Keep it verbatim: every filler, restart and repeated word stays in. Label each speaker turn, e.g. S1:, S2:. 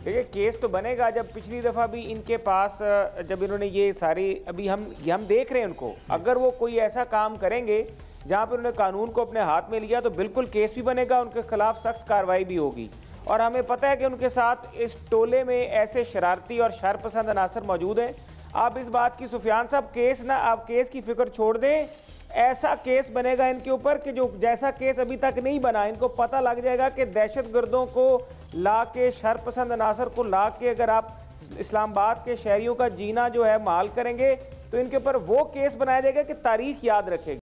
S1: देखिए केस तो बनेगा। जब पिछली दफ़ा भी इनके पास जब इन्होंने ये सारी अभी हम ये हम देख रहे हैं उनको, अगर वो कोई ऐसा काम करेंगे जहाँ पर उन्होंने कानून को अपने हाथ में लिया तो बिल्कुल केस भी बनेगा, उनके खिलाफ सख्त कार्रवाई भी होगी। और हमें पता है कि उनके साथ इस टोले में ऐसे शरारती और शरपसंद अनासर मौजूद हैं। आप इस बात की सुफियान साहब केस ना आप केस की फिक्र छोड़ दें, ऐसा केस बनेगा इनके ऊपर कि जो जैसा केस अभी तक नहीं बना। इनको पता लग जाएगा कि दहशतगर्दों को ला के, शरपसंद अनासर को ला के अगर आप इस्लामाबाद के शहरियों का जीना जो है माल करेंगे तो इनके ऊपर वो केस बनाया जाएगा कि तारीख याद रखेगी।